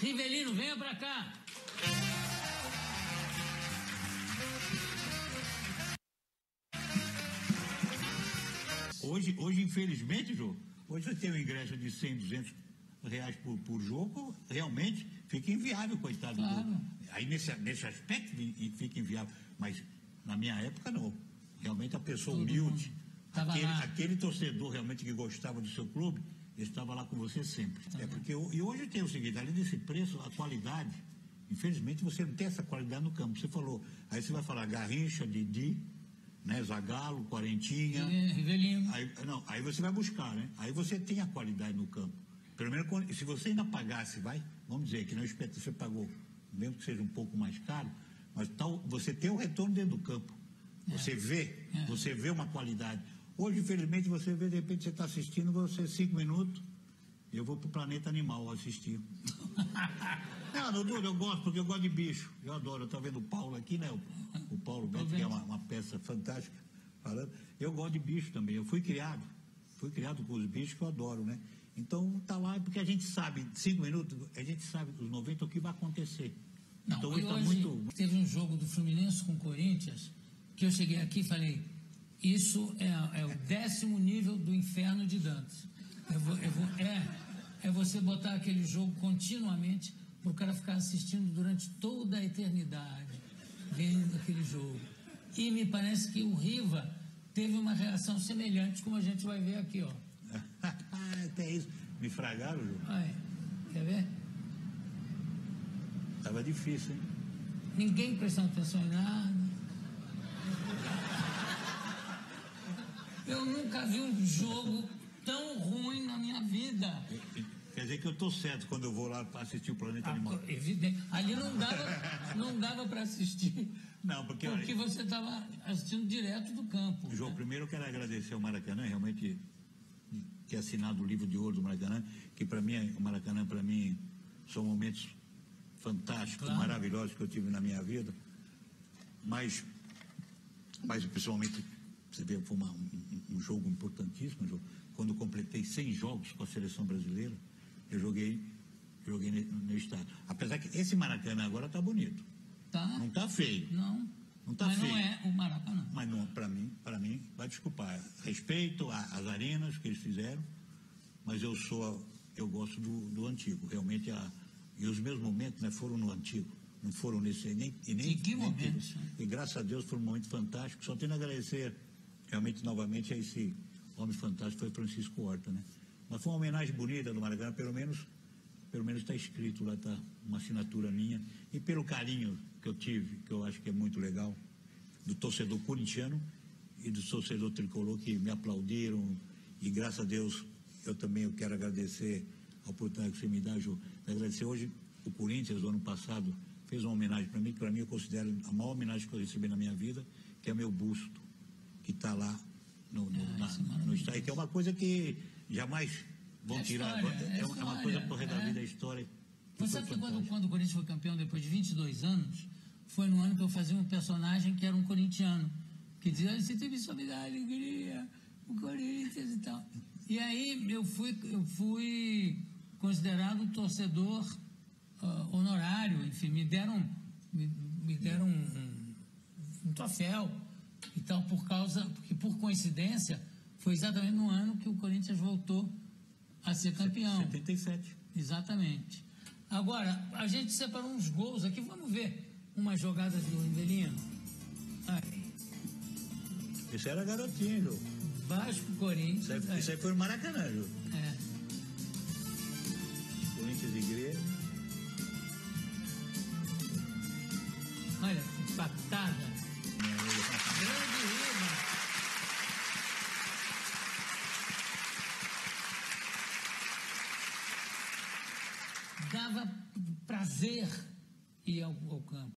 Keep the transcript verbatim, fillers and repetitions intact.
Rivelino, venha pra cá. Hoje, hoje, infelizmente, Jô, hoje você tem um ingresso de cem, duzentos reais por, por jogo, realmente fica inviável, coitado. Claro. Do, aí nesse, nesse aspecto fica inviável. Mas na minha época, não. Realmente a pessoa Todo humilde, aquele, lá. aquele torcedor realmente que gostava do seu clube, ele estava lá com você sempre. Tá. É porque, e hoje tem o seguinte, além desse preço, a qualidade, infelizmente você não tem essa qualidade no campo. Você falou, aí você vai falar Garrincha, Didi, né, Zagallo, Quarentinha, Rivelino. Aí, não, aí você vai buscar, né? Aí você tem a qualidade no campo. Pelo menos quando, se você ainda pagasse, vai, vamos dizer que não espeta, você pagou, mesmo que seja um pouco mais caro, mas tal, você tem o retorno dentro do campo. É. Você vê, é. você vê uma qualidade. Hoje, infelizmente, você vê, de repente, você está assistindo, você cinco minutos, eu vou para o Planeta Animal assistir. Não, não duro, eu gosto, porque eu gosto de bicho. Eu adoro, eu estou vendo o Paulo aqui, né? O, o Paulo Beto, que é uma, uma peça fantástica, falando. Eu gosto de bicho também, eu fui criado, fui criado com os bichos que eu adoro, né? Então, tá lá, porque a gente sabe, cinco minutos, a gente sabe os noventa o que vai acontecer. Não, então, hoje tá muito... teve um jogo do Fluminense com o Corinthians, que eu cheguei aqui e falei, isso é, é o décimo nível do inferno de Dantes. Eu vou, eu vou, é, é você botar aquele jogo continuamente para o cara ficar assistindo durante toda a eternidade, vendo aquele jogo. E me parece que o Riva teve uma reação semelhante, como a gente vai ver aqui, ó. Até isso. Me fragaram, Ju. Ai, quer ver? Tava difícil, hein? Ninguém prestando atenção em nada. Eu nunca vi um jogo tão ruim na minha vida. Quer dizer que eu tô certo quando eu vou lá para assistir o Planeta ah, Animal. Evidente. Ali não dava, não dava para assistir. Não, porque... Porque você estava assistindo direto do campo. João, né? Primeiro eu quero agradecer ao Maracanã, realmente, que é assinado o livro de ouro do Maracanã, que para mim, o Maracanã, para mim, são momentos fantásticos, claro. Maravilhosos que eu tive na minha vida. Mas, mas principalmente, você vê, foi uma, um, um jogo importantíssimo, um jogo. Quando eu completei cem jogos com a seleção brasileira, eu joguei, joguei no, no estádio. Apesar que esse Maracanã agora tá bonito. Tá. Não tá feio. Não. Não tá Mas feio. não é o Maracanã. Mas não, para mim, para mim, vai desculpar. Respeito a, as arenas que eles fizeram, mas eu sou, eu gosto do, do antigo. Realmente, a, e os meus momentos, né, foram no antigo. Não foram nesse nem e nem. E que momentos? E graças a Deus foram um momento fantástico. Só tenho a agradecer realmente novamente a esse homem fantástico, foi Francisco Horta, né? Mas foi uma homenagem bonita do Maracanã, pelo menos, pelo menos está escrito lá, tá uma assinatura minha, e pelo carinho que eu tive, que eu acho que é muito legal, do torcedor corintiano e do torcedor tricolor que me aplaudiram, e graças a Deus eu também eu quero agradecer a oportunidade que você me dá, Ju, agradecer hoje o Corinthians do ano passado fez uma homenagem para mim, que para mim eu considero a maior homenagem que eu recebi na minha vida, que é meu busto, que está lá no, no, é, na, no estádio, que é uma coisa que jamais vão é tirar, história, é, é, história, é uma coisa por resto da vida, a história. Você sabe que quando, quando o Corinthians foi campeão depois de vinte e dois anos, foi no ano que eu fazia um personagem que era um corintiano, que dizia, você teve sua vida, alegria, o Corinthians e tal. E aí eu fui, eu fui considerado um torcedor uh, honorário, enfim, me deram, me, me deram um, um, um troféu e tal, por causa, porque por coincidência, foi exatamente no ano que o Corinthians voltou a ser campeão. setenta e sete. Exatamente. Agora, a gente separou uns gols aqui, vamos ver umas jogadas do Rivelino. Aí. Esse era garotinho, Ju. Vasco, Corinthians. Isso aí, isso aí foi no Maracanã, Ju. É. Corinthians e Grêmio. Olha, que patada. Grande Riva. Dava prazer ir ao, ao campo.